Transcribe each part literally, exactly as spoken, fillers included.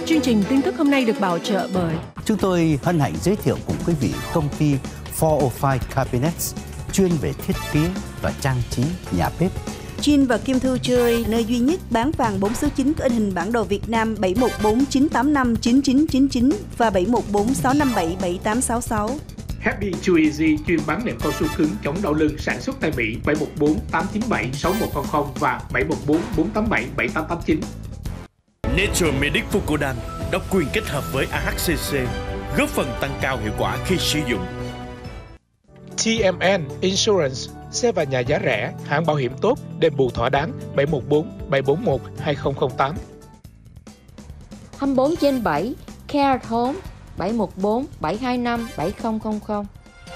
Chương trình tin tức hôm nay được bảo trợ bởi chúng tôi hân hạnh giới thiệu cùng quý vị công ty bốn không năm Cabinets, chuyên về thiết kế và trang trí nhà bếp. Chin và Kim Thu Jewelry, nơi duy nhất bán vàng bốn số chín có in hình bản đồ Việt Nam bảy một bốn chín tám năm chín chín chín chín và bảy một bốn sáu năm bảy bảy tám sáu sáu. Happy Too Easy, chuyên bán nệm cao su cứng chống đau lưng, sản xuất tại Mỹ bảy một bốn tám chín bảy sáu một không không và bảy một bốn bốn tám bảy bảy tám tám chín. Nature Medic Fucodan độc quyền kết hợp với a hát xê xê, góp phần tăng cao hiệu quả khi sử dụng. tê em en Insurance, xe và nhà giá rẻ, hãng bảo hiểm tốt, đền bù thỏa đáng. Bảy một bốn bảy bốn một hai không không tám. hai mươi bốn trên bảy Care Home bảy một bốn bảy hai năm bảy không không không.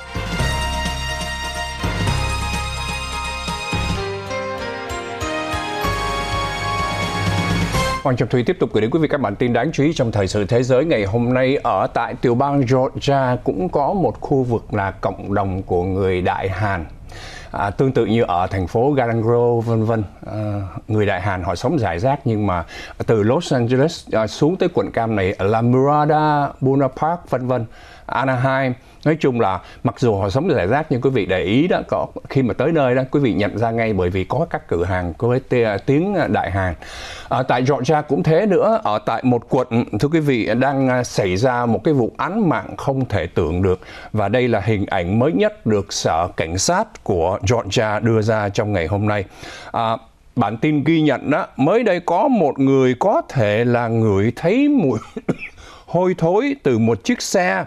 Hoàng Trọng Thủy tiếp tục gửi đến quý vị các bản tin đáng chú ý trong thời sự thế giới ngày hôm nay. Ở tại tiểu bang Georgia cũng có một khu vực là cộng đồng của người Đại Hàn. À, tương tự như ở thành phố Garden Grove vân vân, à, người Đại Hàn họ sống rải rác, nhưng mà từ Los Angeles à, xuống tới quận cam này La Mirada, Buena Park vân vân, Anaheim, nói chung là mặc dù họ sống rải rác nhưng quý vị để ý đó, có khi mà tới nơi đó quý vị nhận ra ngay, bởi vì có các cửa hàng có tiếng Đại Hàn. Ở tại Georgia cũng thế nữa, ở tại một quận thưa quý vị đang xảy ra một cái vụ án mạng không thể tưởng được, và đây là hình ảnh mới nhất được Sở Cảnh sát của Georgia đưa ra trong ngày hôm nay. À, bản tin ghi nhận đó, mới đây có một người có thể là ngửi thấy mùi hôi thối từ một chiếc xe.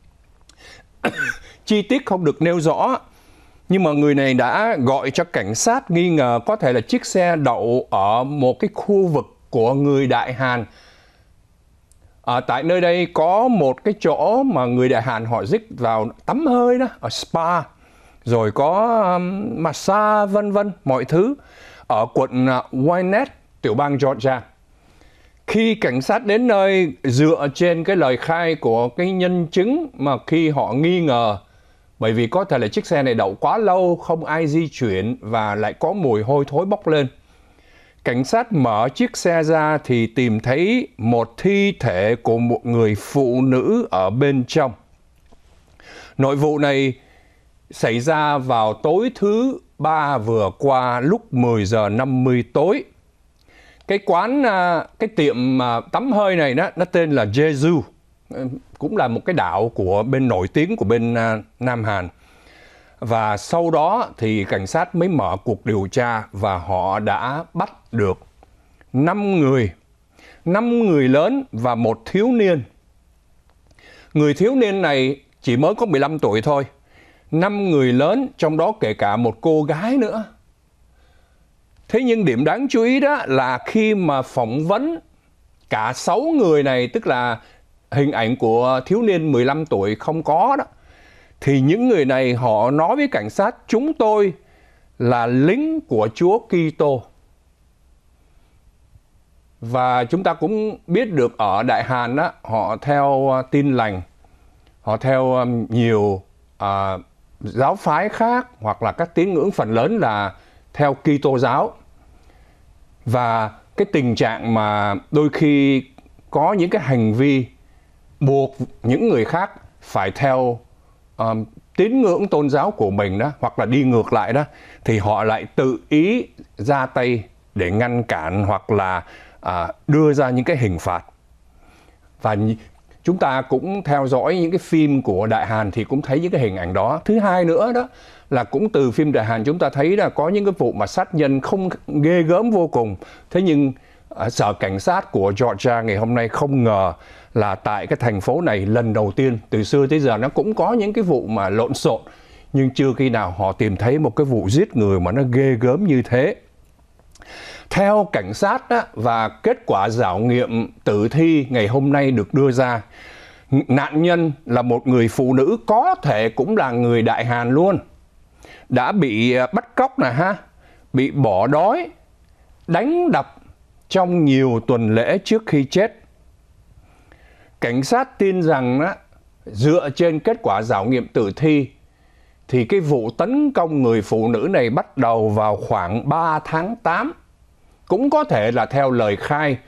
Chi tiết không được nêu rõ, nhưng mà người này đã gọi cho cảnh sát nghi ngờ có thể là chiếc xe đậu ở một cái khu vực của người Đại Hàn. Ở tại nơi đây có một cái chỗ mà người Đại Hàn họ dích vào tắm hơi đó, ở spa, rồi có um, massage vân vân mọi thứ ở quận uh, Wynette, tiểu bang Georgia. Khi cảnh sát đến nơi, dựa trên cái lời khai của cái nhân chứng mà khi họ nghi ngờ, bởi vì có thể là chiếc xe này đậu quá lâu, không ai di chuyển và lại có mùi hôi thối bốc lên. Cảnh sát mở chiếc xe ra thì tìm thấy một thi thể của một người phụ nữ ở bên trong. Nội vụ này xảy ra vào tối thứ ba vừa qua lúc mười giờ năm mươi tối. Cái quán, cái tiệm tắm hơi này đó, nó tên là Jeju, cũng là một cái đảo của bên nổi tiếng của bên Nam Hàn. Và sau đó thì cảnh sát mới mở cuộc điều tra và họ đã bắt được năm người, năm người lớn và một thiếu niên. Người thiếu niên này chỉ mới có mười lăm tuổi thôi. năm người lớn, trong đó kể cả một cô gái nữa. Thế nhưng điểm đáng chú ý đó là khi mà phỏng vấn cả sáu người này, tức là hình ảnh của thiếu niên mười lăm tuổi không có đó, thì những người này họ nói với cảnh sát chúng tôi là lính của Chúa Kitô. Và chúng ta cũng biết được ở Đại Hàn đó, họ theo tin lành, họ theo nhiều uh, giáo phái khác, hoặc là các tín ngưỡng phần lớn là theo Kitô giáo. Và cái tình trạng mà đôi khi có những cái hành vi buộc những người khác phải theo um, tín ngưỡng tôn giáo của mình đó, hoặc là đi ngược lại đó, thì họ lại tự ý ra tay để ngăn cản hoặc là à, đưa ra những cái hình phạt. Và chúng ta cũng theo dõi những cái phim của Đại Hàn thì cũng thấy những cái hình ảnh đó. Thứ hai nữa đó là cũng từ phim Đại Hàn chúng ta thấy là có những cái vụ mà sát nhân không ghê gớm vô cùng. Thế nhưng à, Sở Cảnh sát của Georgia ngày hôm nay không ngờ là tại cái thành phố này lần đầu tiên từ xưa tới giờ nó cũng có những cái vụ mà lộn xộn, nhưng chưa khi nào họ tìm thấy một cái vụ giết người mà nó ghê gớm như thế. Theo cảnh sát đó, và kết quả khảo nghiệm tử thi ngày hôm nay được đưa ra, nạn nhân là một người phụ nữ, có thể cũng là người Đại Hàn luôn, đã bị bắt cóc nè ha, bị bỏ đói, đánh đập trong nhiều tuần lễ trước khi chết. Cảnh sát tin rằng đó, dựa trên kết quả khảo nghiệm tử thi thì cái vụ tấn công người phụ nữ này bắt đầu vào khoảng ba tháng tám. Cũng có thể là theo lời khai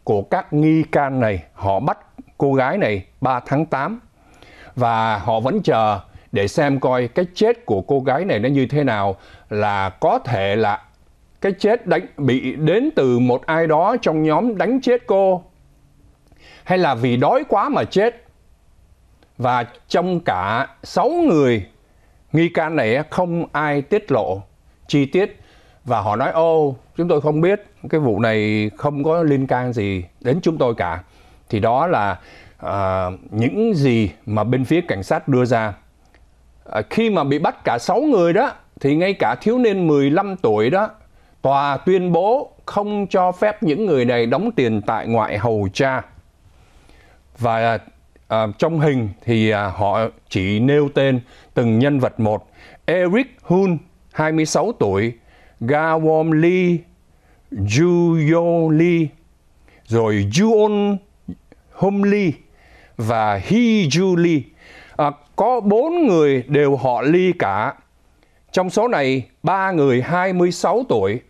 của các nghi can này. Họ bắt cô gái này ba tháng tám và họ vẫn chờ để xem coi cái chết của cô gái này nó như thế nào, là có thể là cái chết đánh bị đến từ một ai đó trong nhóm đánh chết cô, hay là vì đói quá mà chết. Và trong cả sáu người nghi can này không ai tiết lộ chi tiết, và họ nói ô chúng tôi không biết, cái vụ này không có liên can gì đến chúng tôi cả. Thì đó là uh, những gì mà bên phía cảnh sát đưa ra. Uh, khi mà bị bắt cả sáu người đó, thì ngay cả thiếu niên mười lăm tuổi đó, tòa tuyên bố không cho phép những người này đóng tiền tại ngoại hầu cha. Và uh, trong hình thì uh, họ chỉ nêu tên từng nhân vật một. Eric Hun, hai mươi sáu tuổi, Gawon Lee, Juyo Lee, rồi Juon Hom Lee và Hee-ju Lee. À, có bốn người đều họ Lee cả. Trong số này, ba người hai mươi sáu tuổi,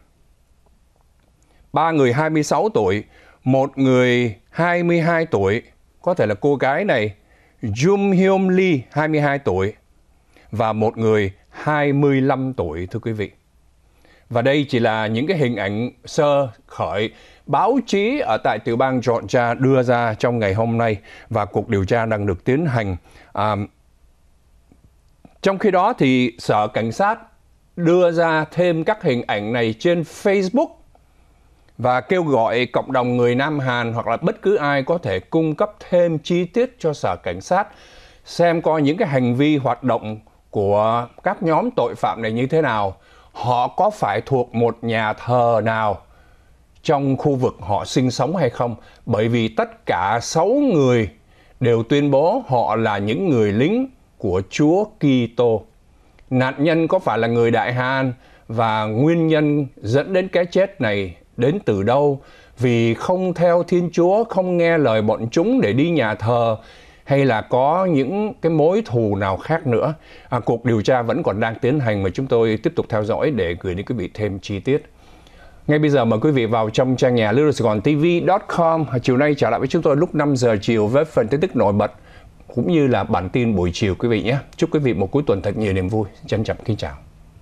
ba người hai mươi sáu tuổi, một người hai mươi hai tuổi, có thể là cô gái này, Jung Hyun Lee, hai mươi hai tuổi, và một người hai mươi lăm tuổi, thưa quý vị. Và đây chỉ là những cái hình ảnh sơ khởi báo chí ở tại tiểu bang Georgia đưa ra trong ngày hôm nay, và cuộc điều tra đang được tiến hành. À, trong khi đó thì Sở Cảnh sát đưa ra thêm các hình ảnh này trên Facebook và kêu gọi cộng đồng người Nam Hàn hoặc là bất cứ ai có thể cung cấp thêm chi tiết cho Sở Cảnh sát, xem coi những cái hành vi hoạt động của các nhóm tội phạm này như thế nào. Họ có phải thuộc một nhà thờ nào trong khu vực họ sinh sống hay không? Bởi vì tất cả sáu người đều tuyên bố họ là những người lính của Chúa Kitô. Nạn nhân có phải là người Đại Hàn, và nguyên nhân dẫn đến cái chết này đến từ đâu? Vì không theo Thiên Chúa, không nghe lời bọn chúng để đi nhà thờ, hay là có những cái mối thù nào khác nữa? À, cuộc điều tra vẫn còn đang tiến hành mà chúng tôi tiếp tục theo dõi để gửi đến quý vị thêm chi tiết. Ngay bây giờ mời quý vị vào trong trang nhà Little Sài Gòn T V chấm com. Chiều nay trở lại với chúng tôi lúc năm giờ chiều với phần tin tức nổi bật cũng như là bản tin buổi chiều quý vị nhé. Chúc quý vị một cuối tuần thật nhiều niềm vui. Trân trọng kính chào.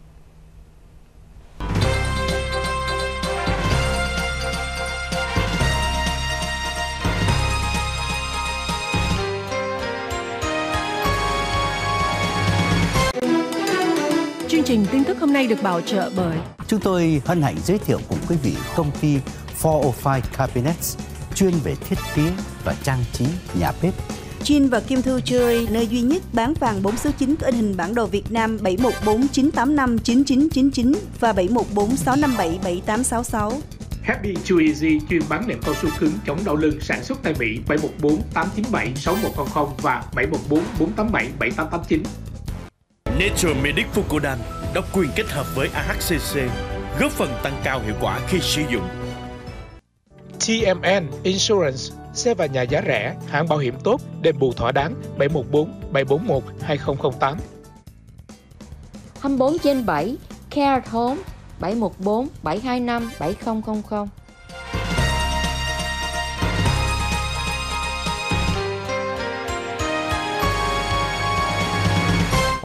Chương trình tin tức hôm nay được bảo trợ bởi Chúng tôi hân hạnh giới thiệu cùng quý vị công ty bốn không năm Cabinets, chuyên về thiết kế và trang trí nhà bếp. Chin và Kim Thu Jewelry, nơi duy nhất bán vàng bốn số chín có in hình bản đồ Việt Nam bảy một bốn chín tám năm chín chín chín chín và bảy một bốn sáu năm bảy bảy tám sáu sáu. Happy Too Easy, chuyên bán nệm cao su cứng chống đau lưng, sản xuất tại Mỹ, bảy một bốn tám chín bảy sáu một không không và bảy một bốn bốn tám bảy bảy tám tám chín. Nature Medic Fukodan độc quyền kết hợp với a hát xê xê, góp phần tăng cao hiệu quả khi sử dụng. tê em en Insurance, xe và nhà giá rẻ, hãng bảo hiểm tốt, đền bù thỏa đáng, bảy một bốn bảy bốn một hai không không tám. hai mươi bốn trên bảy Care at Home, bảy một bốn bảy hai năm bảy không không không.